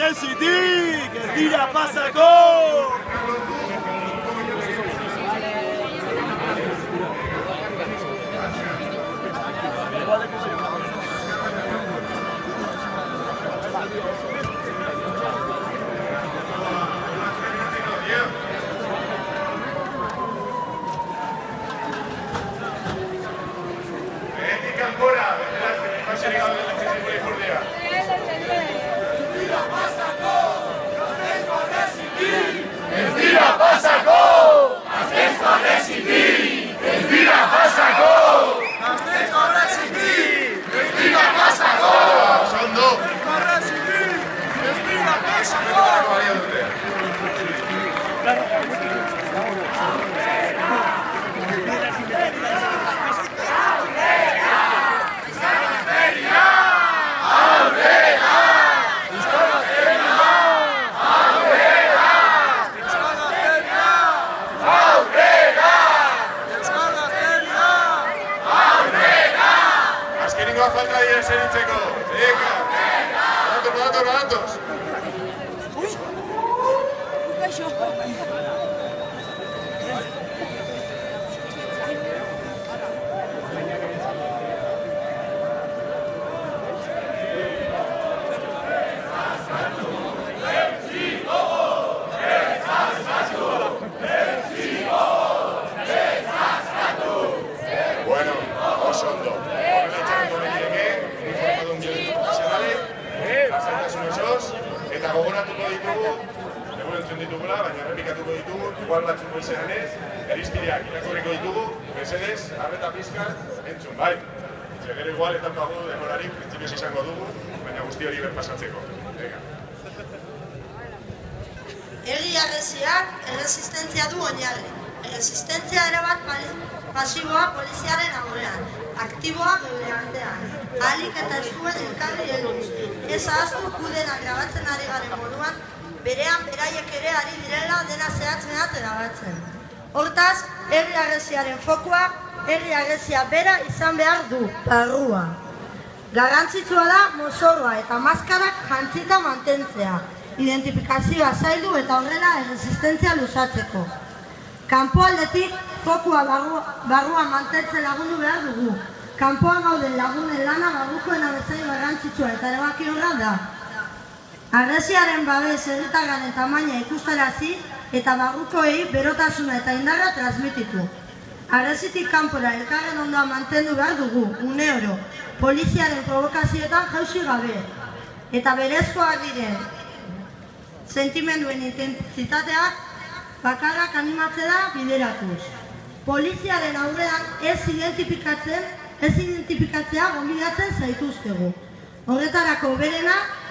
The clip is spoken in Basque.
Barresitik ez dira pasako! Falta dira zeritzeko. Eka! Datos! Bueno, oso ondo. Eta gogoratuko ditugu, egun entzun ditugula, baina errepikatuko ditugu, igual batzuko izanen ez, erizpideak irakurriko ditugu, mesedez, arreta pizkat, entzun, bai. Gero igual ez daukagu demorarik, printzipioz izango dugu, baina guzti hori berpasatzeko. Herri agresioak erresistentzia du oinarri. Erresistentzia erabat pasiboa poliziaren aurrean, aktiboa geure artean. Ahalik eta eskuen elkarri helduz. Ez ahaztu kudenak grabatzen ari garen moduan, berean beraiek ere ari direla dena zehatz-mehatz erabatzen. Hortaz, herri agresioaren fokua, herri agresia bera izan behar du, barrua. Garrantzitsua da mozorroa eta maskarak jantzita mantentzea, identifikazioa zaildu eta horrela erresistentzia luzatzeko. Kanpoaldetik fokua barruan mantentzen lagundu behar dugu. Kanpoan gauden lagunen lana barrukoena bezain garrantzitsua eta erabakiorra da. Agresiaren babes herritarren tamaina ikustarazi eta barrukoei berotasuna eta indarra transmititu. Agresitik kanpora elkarren ondoa mantendu behar dugu, une oro, poliziaren provokazioetan jausi gabe. Eta berezkoak diren sentimenduen intentsitateak bakarrak animatzea bideratuz. Poliziaren aurrean ez identifikatzea gonbidatzen zaituztegu. Horretarako berena,